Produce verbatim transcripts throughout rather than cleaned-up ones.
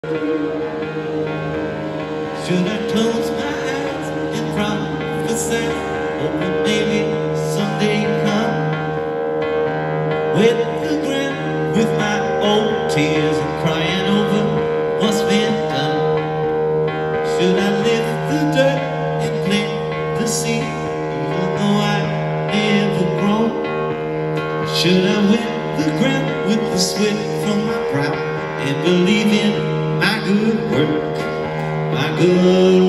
Should I close my eyes and prophesy, hoping maybe someday come with the ground, with my old tears and crying over what's been done? Should I lift the dirt and plant the seed, even though I've never grown? Should I wet the ground with the sweat from my brow and believe in my good work, my good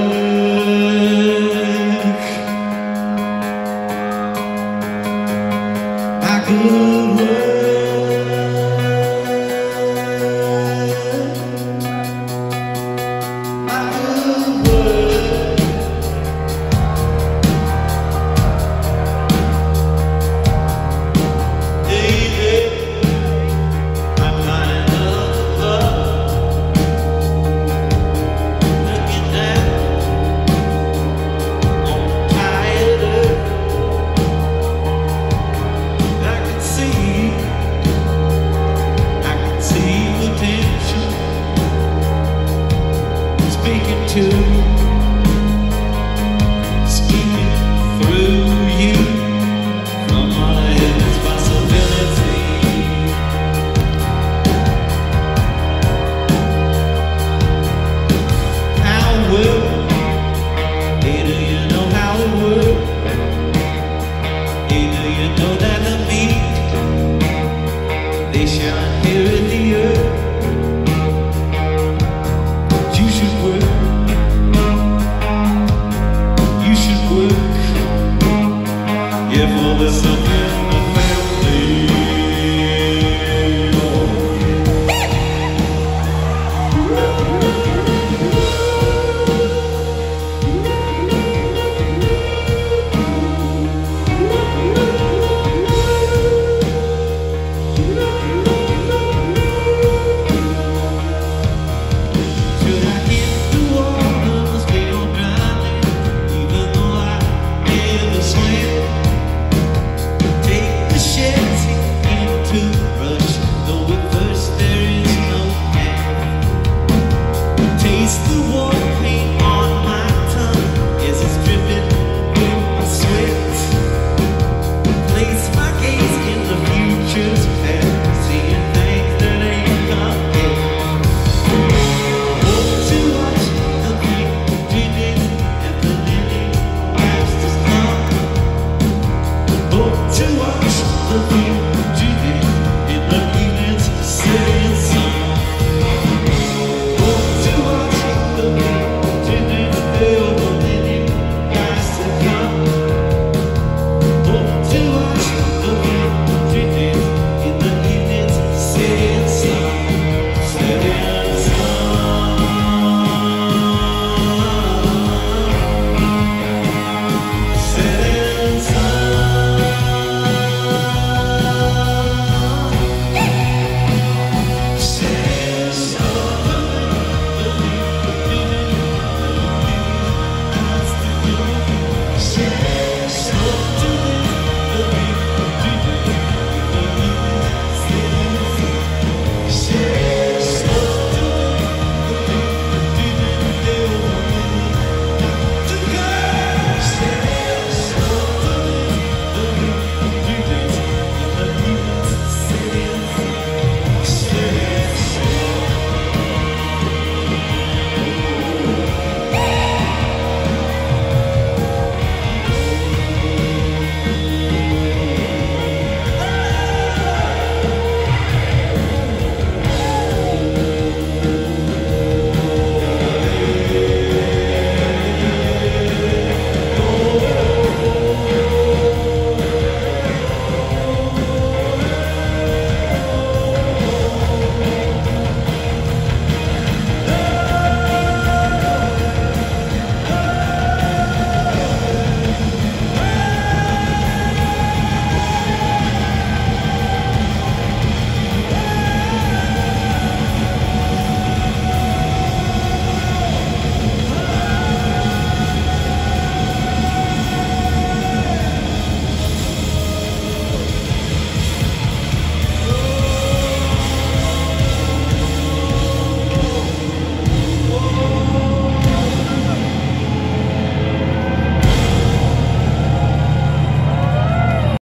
work, my good work, my good work? Daily, I'm finding another love. Looking down on tired earth, I can see, I can see potential speaking to